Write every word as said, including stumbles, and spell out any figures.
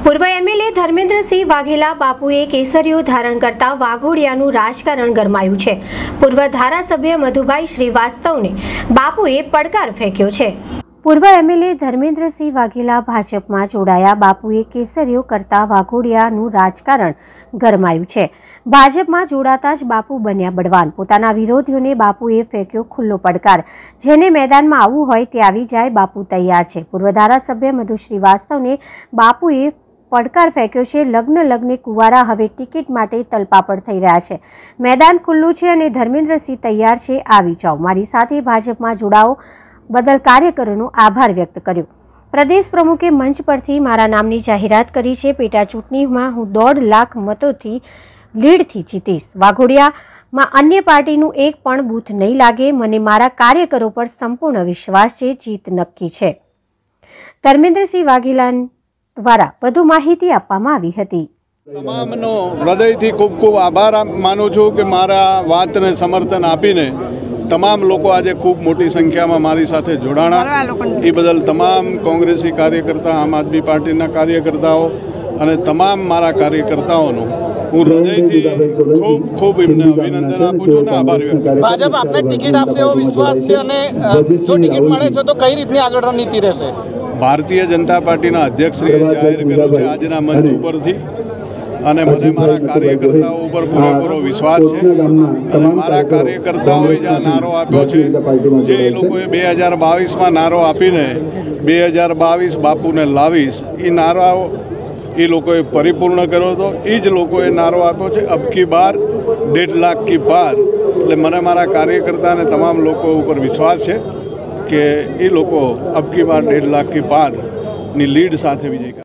પૂર્વ એમએલએ ધર્મેન્દ્રસિંહ વાઘેલા બાપુએ કેસરીઓ ધારણ કરતા વાઘોડિયાનું રાજકારણ ગરમાયું છે। પૂર્વ ધારાસભ્ય મધુભાઈ શ્રીવાસ્તવને બાપુએ પડકાર ફેંક્યો છે। પૂર્વ એમએલએ ધર્મેન્દ્રસિંહ વાઘેલા ભાજપમાં જોડાયા। બાપુએ કેસરીઓ કરતા વાઘોડિયાનું રાજકારણ ગરમાયું છે। ભાજપમાં જોડાતા જ બાપુ બન્યા બળવાન। પોતાના વિરોધીઓને બાપુએ ફેંક્યો ખુલ્લો પડકાર। જેને મેદાનમાં આવવું હોય તે આવી જાય, બાપુ તૈયાર છે। પૂર્વ ધારાસભ્ય મધુ શ્રીવાસ્તવને બાપુએ પડકાર ફેંક્યો છે। લગ્ન લગ્ને કુંવારા હવે ટિકિટ માટે તલપાપડ થઈ રહ્યા છે। મેદાન ખુલ્લું છે અને ધર્મેન્દ્રસિંહ તૈયાર છે, આવી જાઓ, મારી સાથે ભાજપમાં જોડાઓ બદલ કાર્યકરોનો આભાર વ્યક્ત કર્યો। પ્રદેશ પ્રમુખે મંચ પરથી મારા નામની જાહેરાત કરી છે। પેટા ચૂંટણીમાં હું દોઢ લાખ મતોથી લીડથી જીતીશ। વાઘોડિયામાં અન્ય પાર્ટીનું એક પણ બૂથ નહીં લાગે। મને મારા કાર્યકરો પર સંપૂર્ણ વિશ્વાસ છે, જીત નક્કી છે। ધર્મેન્દ્રસિંહ વાઘેલા દ્વારા વધુ માહિતી આપવામાં આવી હતી। તમામનો હૃદયથી ખૂબ ખૂબ આભાર માનું છું કે મારા વાતને સમર્થન આપીને તમામ લોકો આજે ખૂબ મોટી સંખ્યામાં મારી સાથે જોડાણા। એ બદલ તમામ કોંગ્રેસી કાર્યકર્તા, આમ આદમી પાર્ટીના કાર્યકર્તાઓ અને તમામ મારા કાર્યકર્તાઓનો હું હૃદયથી ખૂબ ખૂબ એમને અભિનંદન આપું છું અને આભાર વ્યક્ત કરું છું। ભાજપ આપને ટિકિટ આપશે એવો વિશ્વાસ છે અને જો ટિકિટ મળે છે તો કઈ રીતની આગળ રણનીતિ રહેશે? ભારતીય જનતા પાર્ટીના અધ્યક્ષશ્રીએ જાહેર કર્યું છે આજના મંચ ઉપરથી, અને મને મારા કાર્યકર્તાઓ ઉપર પૂરેપૂરો વિશ્વાસ છે। અને મારા કાર્યકર્તાઓએ જે નારો આપ્યો છે, જે એ લોકોએ બે હજાર બાવીસમાં નારો આપીને બે હજાર બાવીસ બાપુને લાવીશ, એ નારાઓ એ લોકોએ પરિપૂર્ણ કર્યો હતો। એ જ લોકોએ નારો આપ્યો છે અબકી બાર डेढ़ लाख की पार। એટલે મને મારા કાર્યકર્તા અને તમામ લોકો ઉપર વિશ્વાસ છે કે એ લોકો અબકી બાર डेढ़ लाख की पार ની લીડ સાથે વિજય